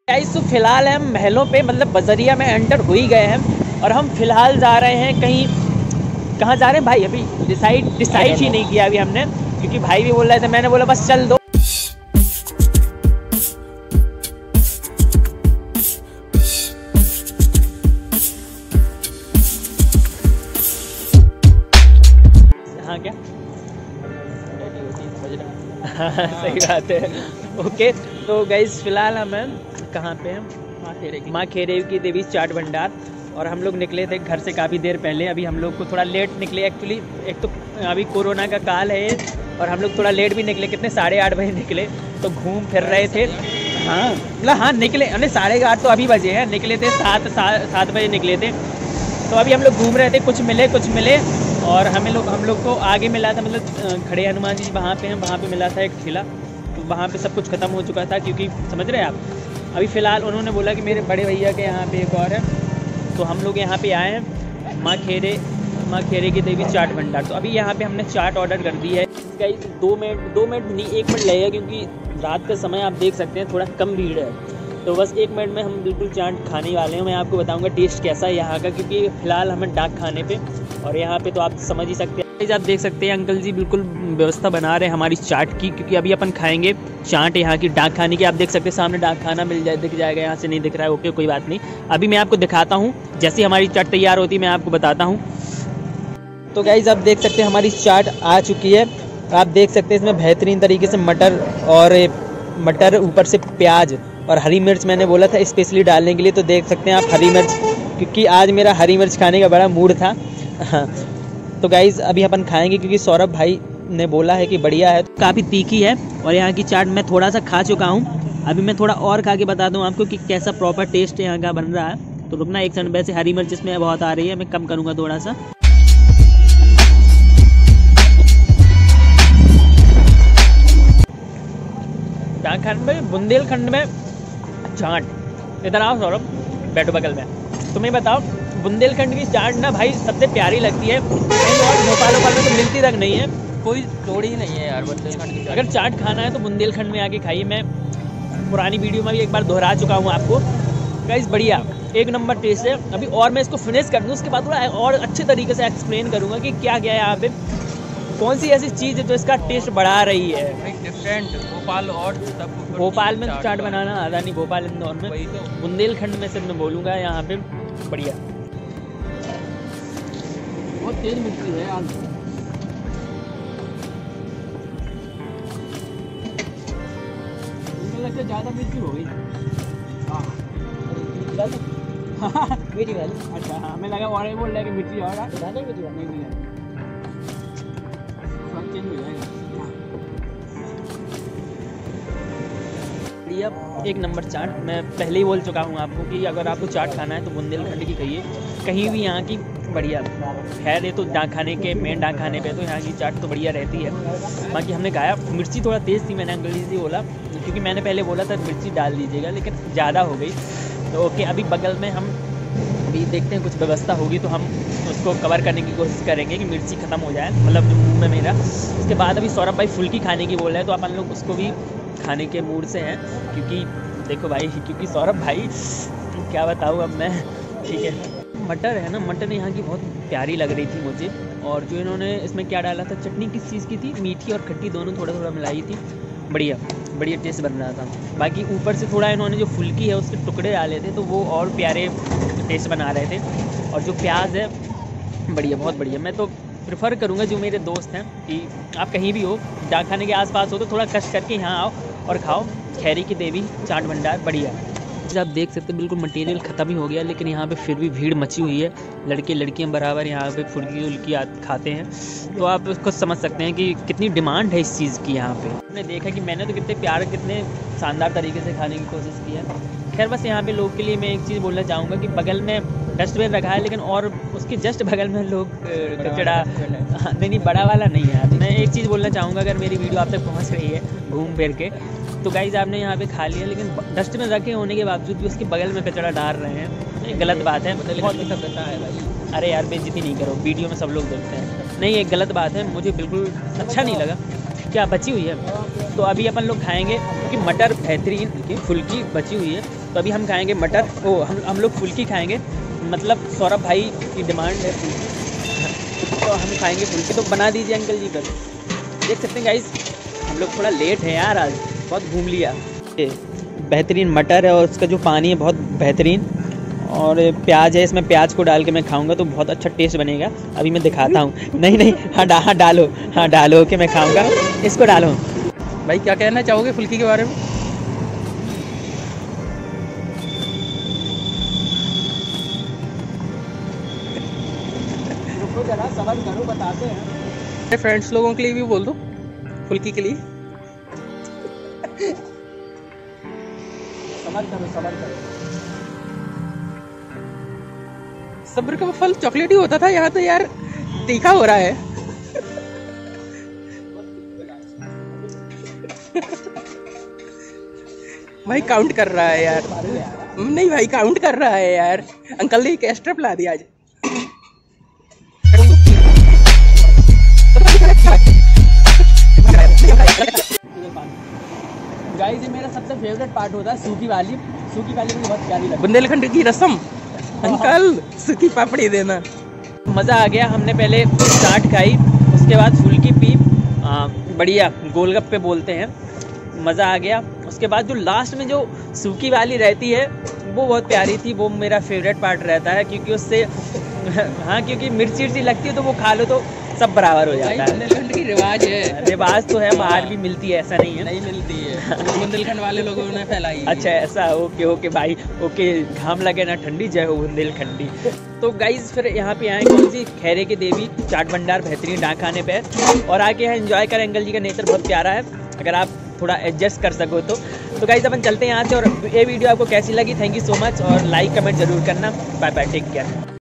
Guys तो फिलहाल हम महलों पे मतलब बजरिया में एंटर हो ही गए हैं और हम फिलहाल जा रहे हैं कहीं। कहाँ जा रहे हैं भाई अभी डिसाइड ही नहीं किया अभी हमने, क्योंकि भाई भी बोल रहे थे, मैंने बोला बस चल दो। हाँ क्या सही बात है। ओके तो गाइस फिलहाल हम कहाँ पे हैं? माँ खेरे की देवी चाट भंडार। और हम लोग निकले थे घर से काफ़ी देर पहले। अभी हम लोग को थोड़ा लेट निकले एक्चुअली, एक तो अभी कोरोना का काल है और हम लोग थोड़ा लेट भी निकले। कितने 8:30 बजे निकले, तो घूम फिर रहे थे। हाँ मतलब हाँ निकले, अरे 8:30 तो अभी बजे हैं, निकले थे 7 बजे निकले थे। तो अभी हम लोग घूम रहे थे, कुछ मिले और हम लोग को आगे मिला था, मतलब खड़े हनुमान जी वहाँ पे हैं, वहाँ पे मिला था एक ठेला। तो वहाँ पे सब कुछ ख़त्म हो चुका था, क्योंकि समझ रहे हैं आप। अभी फ़िलहाल उन्होंने बोला कि मेरे बड़े भैया के यहाँ पे एक और है, तो हम लोग यहाँ पे आए हैं माँ खेरे की देवी चाट भंडार। तो अभी यहाँ पे हमने चाट ऑर्डर कर दी है। गाइस 2 मिनट नहीं 1 मिनट लगेगा, क्योंकि रात का समय आप देख सकते हैं थोड़ा कम भीड़ है। तो बस 1 मिनट में हम बिल्कुल चाट खाने वाले हैं। मैं आपको बताऊंगा टेस्ट कैसा है यहाँ का, क्योंकि फ़िलहाल हमें डाक खाने पे और यहाँ पे तो आप समझ ही सकते हैं। आप देख सकते हैं अंकल जी बिल्कुल व्यवस्था बना रहे हैं हमारी चाट की, क्योंकि अभी अपन खाएंगे चाट यहाँ की डाक खाने की। आप देख सकते हैं सामने डाक खाना दिख जाएगा। यहाँ से नहीं दिख रहा है, ओके कोई बात नहीं। अभी मैं आपको दिखाता हूँ, जैसे हमारी चाट तैयार होती है मैं आपको बताता हूँ। तो गाइस आप देख सकते हैं हमारी चाट आ चुकी है। आप देख सकते हैं इसमें बेहतरीन तरीके से मटर ऊपर से प्याज और हरी मिर्च मैंने बोला था स्पेशली डालने के लिए। तो देख सकते हैं आप हरी मिर्च, क्योंकि आज मेरा हरी मिर्च खाने का बड़ा मूड था। तो गाइज़ अभी अपन खाएंगे, क्योंकि सौरभ भाई ने बोला है कि बढ़िया है। काफ़ी तीखी है और यहाँ की चाट मैं थोड़ा सा खा चुका हूँ। अभी मैं थोड़ा और खा के बता दूँ आपको कि कैसा प्रॉपर टेस्ट यहाँ का बन रहा है। तो रुकना एक सेकंड। वैसे हरी मिर्च इसमें बहुत आ रही है, मैं कम करूँगा थोड़ा सा। झारखंड में बुंदेलखंड में चाट। इधर आओ सौरभ, बैठो बगल में। तुम्हें बताओ बुंदेलखंड की चाट ना भाई सबसे प्यारी लगती है। कहीं और भोपाल में तो मिलती तक नहीं है, कोई तोड़ ही नहीं है यार बुंदेलखंड की। अगर चाट खाना है तो बुंदेलखंड में आके खाइए। मैं पुरानी वीडियो में भी एक बार दोहरा चुका हूँ आपको। गाइस बढ़िया एक नंबर टेस्ट है। अभी और मैं इसको फिनिश कर दूँ, उसके बाद थोड़ा और अच्छे तरीके से एक्सप्लेन करूँगा कि क्या क्या है यहाँ पे, कौन सी ऐसी चीज़ है जो इसका टेस्ट बढ़ा रही है। डिफरेंट भोपाल और भोपाल में तो चाट बनाना आता नहीं, भोपाल इंदौर में। बुंदेलखंड में सिर्फ मैं बोलूँगा यहाँ पे बढ़िया। बहुत तेज मिर्ची है यार। मुझे लगता है ज़्यादा मिर्ची हो गई। हाँ मिर्ची वाली। अच्छा हाँ, हमें लगा और बोल रहा है कि मिर्ची और ज़्यादा मिर्ची नहीं है, स्वाद चेंज हो जाएगा। एक नंबर चाट। मैं पहले ही बोल चुका हूँ आपको कि अगर आपको चाट खाना है तो बुंदेलखंड की खाइए, कहीं भी यहाँ की बढ़िया। खैर ये तो डाक खाने के मेन डाक खाने पे तो यहाँ की चाट तो बढ़िया रहती है। बाकी हमने खाया, मिर्ची थोड़ा तेज़ थी, मैंने अंकल जी से बोला, क्योंकि मैंने पहले बोला था मिर्ची डाल दीजिएगा, लेकिन ज़्यादा हो गई। तो ओके अभी बगल में हम अभी देखते हैं, कुछ व्यवस्था होगी तो हम उसको कवर करने की कोशिश करेंगे कि मिर्ची ख़त्म हो जाए, मतलब जो मुँह में मेरा। उसके बाद अभी सौरभ भाई फुल्की खाने की बोल रहे हैं, तो अपन लोग उसको भी खाने के मूड से हैं। क्योंकि देखो भाई, क्योंकि सौरभ भाई क्या बताऊँ अब मैं, ठीक है। मटर है ना, मटर यहाँ की बहुत प्यारी लग रही थी मुझे। और जो इन्होंने इसमें क्या डाला था, चटनी किस चीज़ की थी, मीठी और खट्टी दोनों थोड़ा थोड़ा मिलाई थी। बढ़िया टेस्ट बन रहा था। बाकी ऊपर से थोड़ा इन्होंने जो फुल्की है उसके टुकड़े डाले थे, तो वो और प्यारे टेस्ट बना रहे थे। और जो प्याज है बढ़िया, बहुत बढ़िया। मैं तो प्रेफर करूँगा जो मेरे दोस्त हैं कि आप कहीं भी हो, डाक खाने के आसपास हो, तो थोड़ा कष्ट करके यहाँ आओ और खाओ खेरी की देवी चाट भंडार बढ़िया। आप देख सकते हैं बिल्कुल मटेरियल ख़त्म ही हो गया, लेकिन यहाँ पे फिर भी भीड़ मची हुई है। लड़के लड़कियाँ बराबर यहाँ पे फुल्की खाते हैं। तो आप उसको समझ सकते हैं कि कितनी डिमांड है इस चीज़ की यहाँ पे। आपने देखा कि मैंने तो कितने शानदार तरीके से खाने की कोशिश की है। खैर बस यहाँ पे लोग के लिए मैं एक चीज़ बोलना चाहूँगा कि बगल में डस्टबिन रखा है, लेकिन और उसके जस्ट बगल में लोग कचड़ा नहीं बड़ा वाला नहीं है। मैं एक चीज़ बोलना चाहूँगा, अगर मेरी वीडियो आप तक पहुँच रही है घूम फिर के, तो गाइज़ आपने यहाँ पे खा लिया, लेकिन डस्टबिन रखे होने के बावजूद भी उसके बगल में कचरा डाल रहे हैं, ये गलत बात है। बहुत दिक्कत है भाई। अरे यार बेइज्जती नहीं करो, वीडियो में सब लोग देखते हैं। नहीं, ये गलत बात है, मुझे बिल्कुल अच्छा नहीं लगा। क्या बची हुई है, तो अभी अपन लोग खाएंगे, क्योंकि मटर बेहतरीन की फुल्की बची हुई है। तो अभी हम खाएंगे मटर, हम लोग फुल्की खाएंगे, मतलब सौरभ भाई की डिमांड है फुल्की, तो हम खाएंगे फुल्की। तो बना दीजिए अंकल जी कर। देख सकते हैं गाइस हम लोग थोड़ा लेट है यार, आज बहुत घूम लिया। बेहतरीन मटर है और उसका जो पानी है बहुत बेहतरीन, और प्याज है, इसमें प्याज को डाल के मैं खाऊंगा तो बहुत अच्छा टेस्ट बनेगा। अभी मैं दिखाता हूँ। नहीं हाँ डालो कि मैं खाऊंगा, इसको डालो। भाई क्या कहना चाहोगे फुल्की के बारे में? जरा सबर करो, बताते हैं। फ्रेंड्स लोगों के लिए भी बोल दो फुल्की के लिए। सबर करो। सब्र का फल चॉकलेट ही होता था, यहाँ तो यार तीखा हो रहा है। भाई काउंट कर रहा है यार। नहीं भाई काउंट कर रहा है यार। अंकल ने एक एक्स्ट्रा पिला दिया आज। गाइस ये मेरा सबसे फेवरेट पार्ट होता है सूखी वाली मुझे बहुत प्यारी लगती है। बुंदेलखंड की रसम अंकल सूखी पापड़ी देना। मज़ा आ गया। हमने पहले चाट खाई, उसके बाद फुल्की पी, बढ़िया गोलगप्पे बोलते हैं, मज़ा आ गया। उसके बाद जो लास्ट में जो सूखी वाली रहती है वो बहुत प्यारी थी, वो मेरा फेवरेट पार्ट रहता है, क्योंकि उससे हाँ क्योंकि मिर्ची लगती है तो वो खा लो तो सब बराबर हो जाता है। बुंदेलखंड की रिवाज है। रिवाज तो है, बाहर भी मिलती है, ऐसा नहीं है। नहीं मिलती है, बुंदेलखंड वाले लोगों ने फैलाई। अच्छा ऐसा, ओके भाई, ओके। घाम लगे ना ठंडी, जय हो बुंदेलखंडी। तो गाइज फिर यहाँ पे आए कौन सी खैरे की देवी चाट भंडार, बेहतरीन डाकखाने पे, और आके यहाँ एंजॉय करें। अंकल जी का नेचर बहुत प्यारा है, अगर आप थोड़ा एडजस्ट कर सको तो गाइज अपन चलते हैं यहाँ से। और ये वीडियो आपको कैसी लगी, थैंक यू सो मच, और लाइक कमेंट जरूर करना। Bye bye, take care.